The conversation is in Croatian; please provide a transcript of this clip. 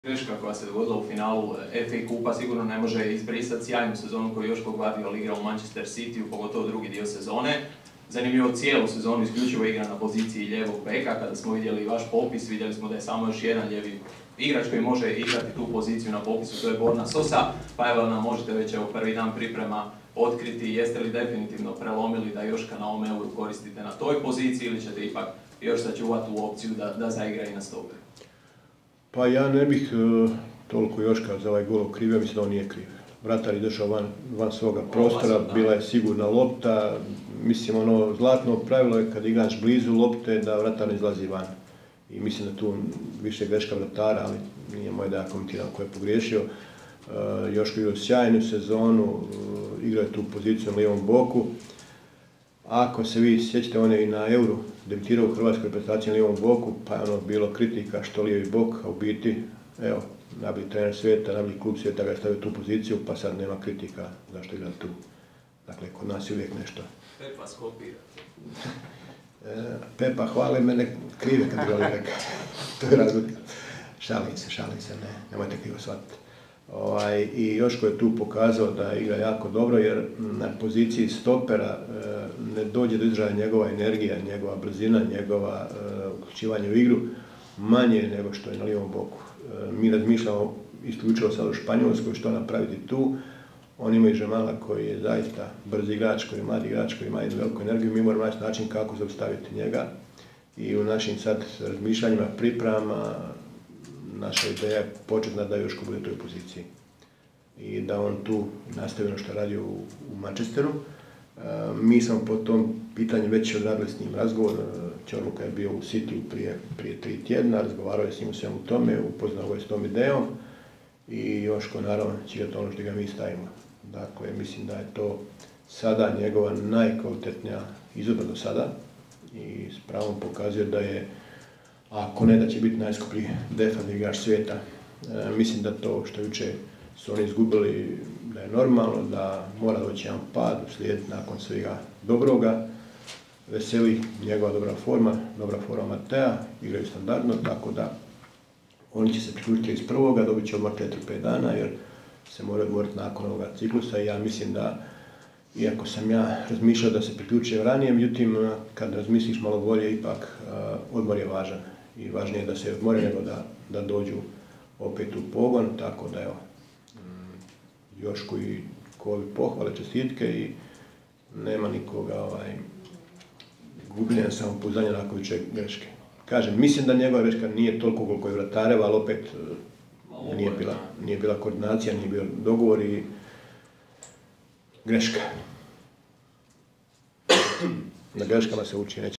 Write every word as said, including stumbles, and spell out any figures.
Greška koja se dogodila u finalu F A kupa sigurno ne može izbrisati sjajnu sezonu koju još Gvardiola igrao u Manchester Cityu, pogotovo drugi dio sezone. Zanimljivo, cijelu sezonu isključivo igra na poziciji lijevog beka. Kada smo vidjeli vaš popis, vidjeli smo da je samo još jedan lijevi igrač koji može igrati tu poziciju na popisu, to je Borna Sosa. Pa evo nam možete već evo prvi dan priprema otkriti jeste li definitivno prelomili da Joška na ovom euru koristite na toj poziciji ili ćete ipak još sačuvati tu opciju da, da zaigra i na stoperu. Pa ja ne bih uh, toliko Joška za ovaj gol okrivio, mislim da on nije kriv. Vratar je došao van, van svoga prostora, bila je sigurna lopta. Mislim, ono zlatno pravilo je kad igrač blizu lopte da vratar ne izlazi van. I mislim da tu više greška vratara, ali nije moje da ja komentiram ko je pogriješio. Uh, Joško je igrao sjajnu sezonu, uh, igrao je tu poziciju na lijevom boku. Ako se vi sjećate, on je i na euru debitirao u hrvatskoj reprezentaciji na lijevom boku, pa je ono bilo kritika što lijevi bok, a u biti, evo, najbolji trener svijeta, najbolji klub svijeta ga je stavio tu poziciju, pa sad nema kritika zašto igra tu. Dakle, kod nas je uvijek nešto. Pepa skopira. Pepa hvale, mene krive kad ga li reka. To je razlog. Šalim se, šalim se, ne, nemojte krivo shvatiti. Ovaj, I Joško je tu pokazao da igra jako dobro, jer na poziciji stopera e, ne dođe do izražaja njegova energija, njegova brzina, njegova e, uključivanje u igru manje nego što je na lijevom boku. E, mi razmišljamo isključivo sad u Španjolskoj što napraviti tu. On ima i Žemala koji je zaista brz igrač, koji je mladi igrač, koji ima jednu veliku energiju. Mi moramo naći način kako zaustaviti njega. I u našim sad razmišljanjima, pripremama, naša ideja je početna da Joško bude u toj poziciji i da on tu nastavi ono što je radio u, u Manchesteru. E, mi smo po tom pitanju već odradili s njim razgovor. Čorluka je bio u Cityu prije, prije tri tjedna, razgovarao je s njim u svemu tome, upoznao ga je s tom idejom i Joško naravno će igrati ono što ga mi stavimo. Dakle, mislim da je to sada njegova najkvalitetnija izvedba do sada i s pravom pokazuje da je, ako ne da će biti najskuplji defensivni igrač svijeta. E, mislim da to što jučer su oni izgubili da je normalno, da mora doći jedan pad, uslijediti nakon svega dobroga. Veseli njegova dobra forma, dobra forma Matija, igraju standardno, tako da oni će se priključiti iz prvoga, dobit će odmah četiri do pet dana jer se mora odmoriti nakon ovoga ciklusa i ja mislim da, iako sam ja razmišljao da se priključuje ranije, međutim kad razmisliš malo bolje ipak uh, odmor je važan. I važnije da se odmore nego da, da dođu opet u pogon, tako da evo, Jošku i Kovi pohvale, čestitke i nema nikoga ovaj, gubljenja samopouzdanja nakon više greške. Kažem, mislim da njegova greška nije toliko koliko je vratareva, ali opet nije bila, nije bila koordinacija, nije bio dogovor i greška. Na greškama se uči, neće.